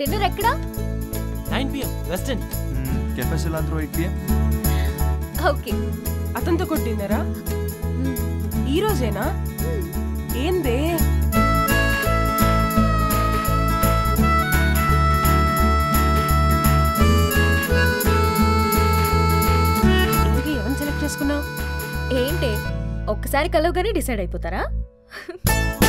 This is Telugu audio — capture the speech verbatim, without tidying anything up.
డిన్నర్ ఎక్కడా? Nine PM western cafe Cilantro eight PM. Okay. అతనితో కూడా డిన్నరా? ఈ రోజేనా? ఏందే? ఏంటే ఒక్కసారి కలవగానే డిసైడ్ అయిపోతారా?